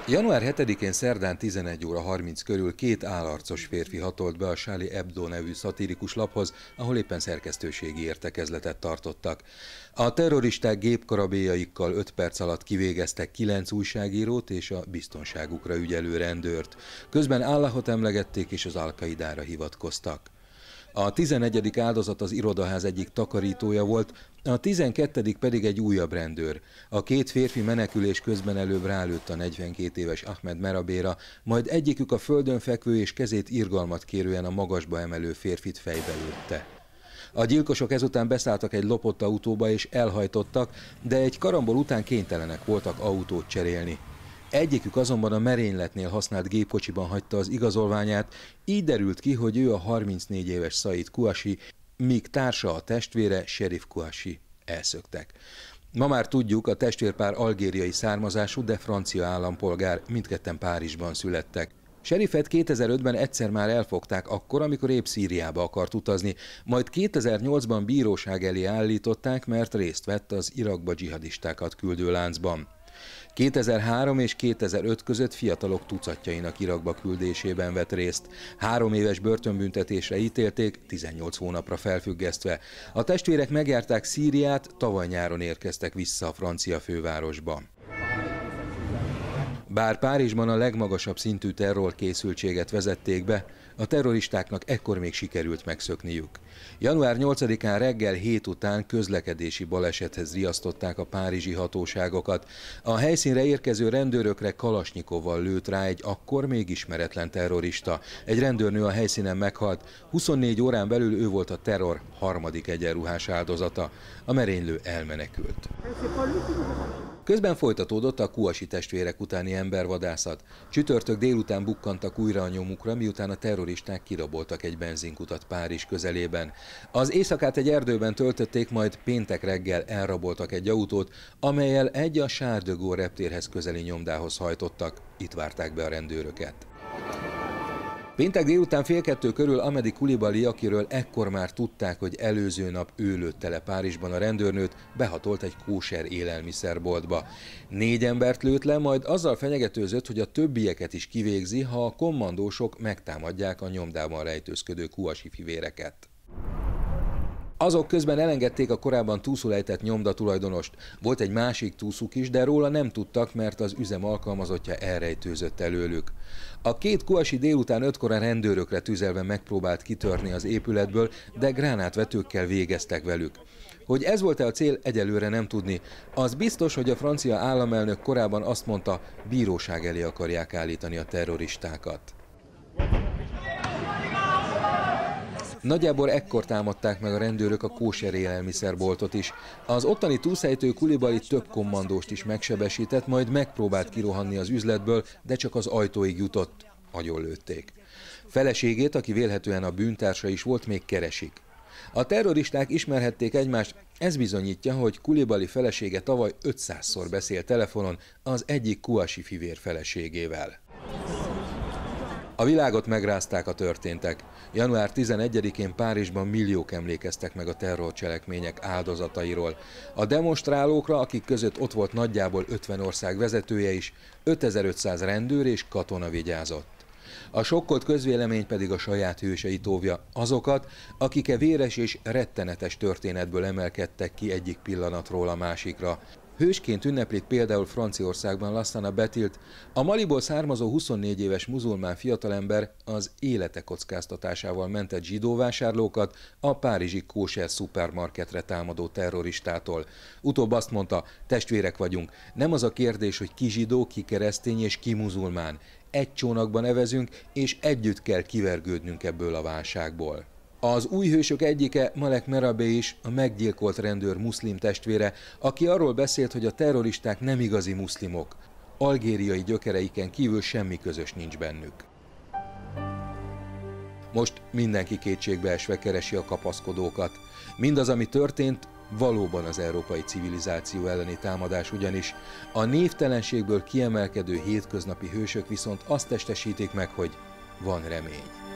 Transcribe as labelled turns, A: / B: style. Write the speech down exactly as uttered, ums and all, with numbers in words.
A: január hetedikén szerdán tizenegy óra harminc körül két állarcos férfi hatolt be a Charlie Hebdo nevű szatirikus laphoz, ahol éppen szerkesztőségi értekezletet tartottak. A terroristák gépkarabélyaikkal öt perc alatt kivégeztek kilenc újságírót és a biztonságukra ügyelő rendőrt. Közben Allahot emlegették és az Al-Qaidára hivatkoztak. A tizennegyedik áldozat az irodaház egyik takarítója volt, a tizenkettedik pedig egy újabb rendőr. A két férfi menekülés közben előbb rálőtt a negyvenkét éves Ahmed Merabéra, majd egyikük a földön fekvő és kezét irgalmat kérően a magasba emelő férfit fejbe lőtte. A gyilkosok ezután beszálltak egy lopott autóba és elhajtottak, de egy karambol után kénytelenek voltak autót cserélni. Egyikük azonban a merényletnél használt gépkocsiban hagyta az igazolványát, így derült ki, hogy ő a harmincnégy éves Said Kouachi, míg társa, a testvére Cherif Kouachi elszöktek. Ma már tudjuk, a testvérpár algériai származású, de francia állampolgár, mindketten Párizsban születtek. Cherifet kétezer-ötben egyszer már elfogták akkor, amikor épp Szíriába akart utazni, majd kétezer-nyolcban bíróság elé állították, mert részt vett az Irakba dzsihadistákat küldő láncban. kétezer-három és kétezer-öt között fiatalok tucatjainak Irakba küldésében vett részt. Három éves börtönbüntetésre ítélték, tizennyolc hónapra felfüggesztve. A testvérek megjárták Szíriát, tavaly nyáron érkeztek vissza a francia fővárosba. Bár Párizsban a legmagasabb szintű terrorkészültséget vezették be, a terroristáknak ekkor még sikerült megszökniük. január nyolcadikán reggel hét után közlekedési balesethez riasztották a párizsi hatóságokat. A helyszínre érkező rendőrökre kalasnyikovval lőtt rá egy akkor még ismeretlen terrorista. Egy rendőrnő a helyszínen meghalt, huszonnégy órán belül ő volt a terror harmadik egyenruhás áldozata. A merénylő elmenekült. Közben folytatódott a Kouachi testvérek utáni embervadászat. Csütörtök délután bukkantak újra a nyomukra, miután a terroristák kiraboltak egy benzinkutat Párizs közelében. Az éjszakát egy erdőben töltötték, majd péntek reggel elraboltak egy autót, amellyel egy a Charles de Gaulle reptérhez közeli nyomdához hajtottak. Itt várták be a rendőröket. Péntek délután fél kettő körül Amedi Koulibaly, akiről ekkor már tudták, hogy előző nap ő lőtte le Párizsban a rendőrnőt, behatolt egy kóser élelmiszerboltba. Négy embert lőtt le, majd azzal fenyegetőzött, hogy a többieket is kivégzi, ha a kommandósok megtámadják a nyomdában rejtőzködő Kouachi fivéreket. Azok közben elengedték a korábban túszul ejtett nyomda tulajdonost. Volt egy másik túszuk is, de róla nem tudtak, mert az üzem alkalmazottja elrejtőzött előlük. A két Kouachi délután ötkor a rendőrökre tüzelve megpróbált kitörni az épületből, de gránátvetőkkel végeztek velük. Hogy ez volt-e a cél, egyelőre nem tudni. Az biztos, hogy a francia államelnök korábban azt mondta, bíróság elé akarják állítani a terroristákat. Nagyjából ekkor támadták meg a rendőrök a kóser élelmiszerboltot is. Az ottani túlszejtő Koulibaly több kommandóst is megsebesített, majd megpróbált kirohanni az üzletből, de csak az ajtóig jutott. Agyonlőtték. Feleségét, aki vélhetően a bűntársa is volt, még keresik. A terroristák ismerhették egymást, ez bizonyítja, hogy Koulibaly felesége tavaly ötszázszor beszélt telefonon az egyik Kouachi fivér feleségével. A világot megrázták a történtek. január tizenegyedikén Párizsban milliók emlékeztek meg a terrorcselekmények áldozatairól. A demonstrálókra, akik között ott volt nagyjából ötven ország vezetője is, ötezer-ötszáz rendőr és katona vigyázott. A sokkolt közvélemény pedig a saját hőseit óvja, azokat, akik e véres és rettenetes történetből emelkedtek ki egyik pillanatról a másikra. Hősként ünneplik például Franciaországban Lassana Betilt, a Maliból származó huszonnégy éves muzulmán fiatalember az élete kockáztatásával mentett zsidóvásárlókat a párizsi kóser szupermarketre támadó terroristától. Utóbb azt mondta, testvérek vagyunk, nem az a kérdés, hogy ki zsidó, ki keresztény és ki muzulmán. Egy csónakban evezünk, és együtt kell kivergődnünk ebből a válságból. Az új hősök egyike, Malek Merabé is, a meggyilkolt rendőr muszlim testvére, aki arról beszélt, hogy a terroristák nem igazi muszlimok. Algériai gyökereiken kívül semmi közös nincs bennük. Most mindenki kétségbeesve keresi a kapaszkodókat. Mindaz, ami történt, valóban az európai civilizáció elleni támadás, ugyanis a névtelenségből kiemelkedő hétköznapi hősök viszont azt testesítik meg, hogy van remény.